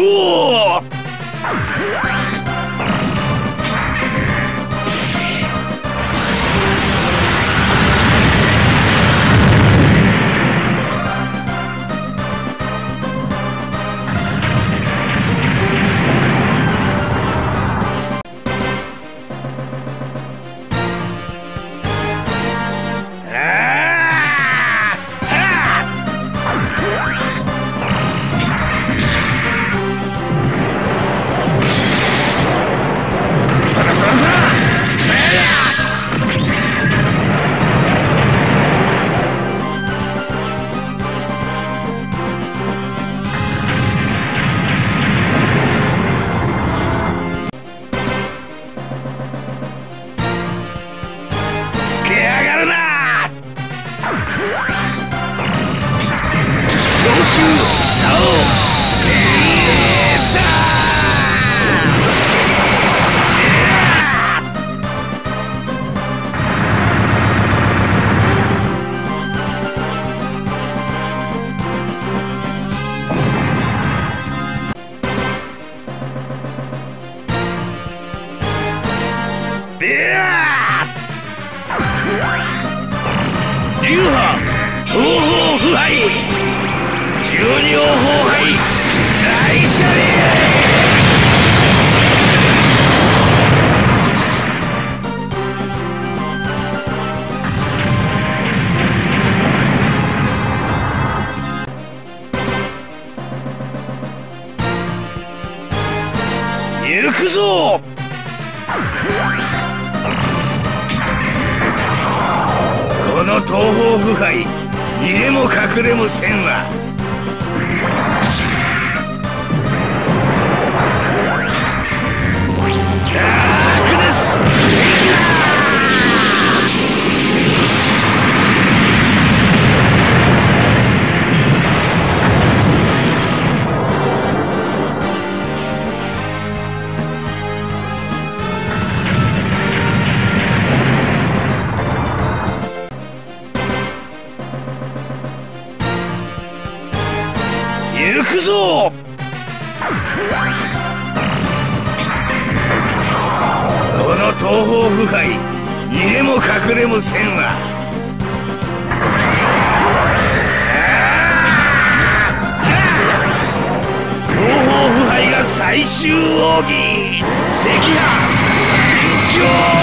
こう。流派東方腐敗12王崩壊大車輪。行くぞ。この東方腐敗逃げも隠れもせんわ。ダークネス行くぞ。この東方腐敗逃げも隠れもせんわ。東方腐敗が最終奥義赤波勉強。